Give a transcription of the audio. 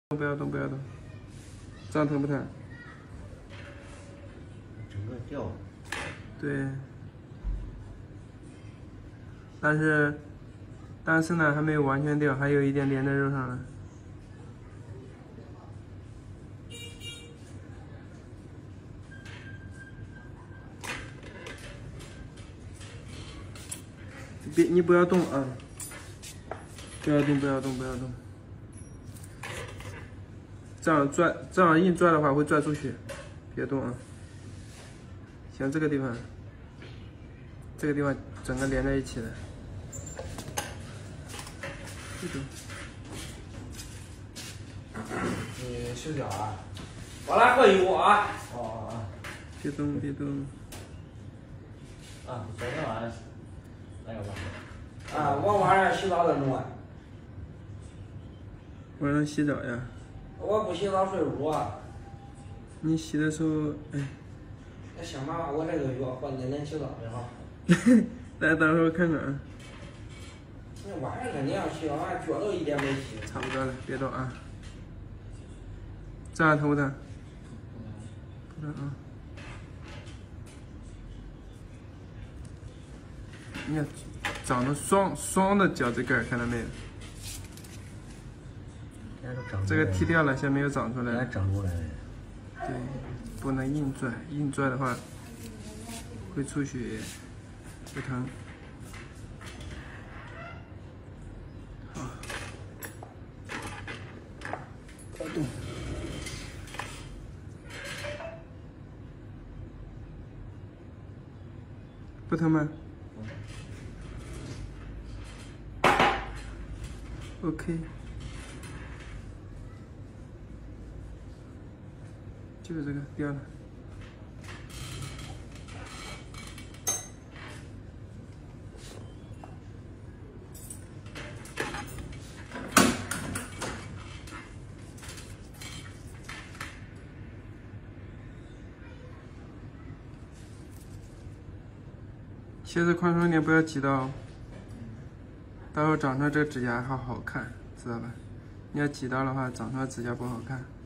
不要动，不要动，这样疼不疼？ 整个掉了。 对。但是呢，还没有完全掉，还有一点连在肉上了。你不要动啊！不要动，不要动，不要动。这样硬拽的话会拽出血，别动啊！像这个地方整个连在一起的，别动。 你手脚啊？我来喝油啊！哦。 别动，别动。 啊，昨天晚上那个吧。 啊，我晚上洗澡的弄啊。 晚上洗澡呀？ 我不洗澡睡屋啊。 你洗的时候，哎。 那行吧，我这个月和你能洗澡的哈。 来，等会儿看看啊。 那晚上肯定要洗，晚上脚都一点没洗。 差不多了，别动啊。这样疼不疼？不疼啊。你看，长了双的脚趾盖，看到没有？这个剃掉了，现在没有长出来。 长出来了。 对，不能硬拽，硬拽的话会出血，会疼。好，不要动。不疼吗？OK。就是这个掉了。鞋子宽松一点，不要挤到哦。待会儿长出来这个指甲还好看，知道吧？你要挤到的话，长出来指甲不好看。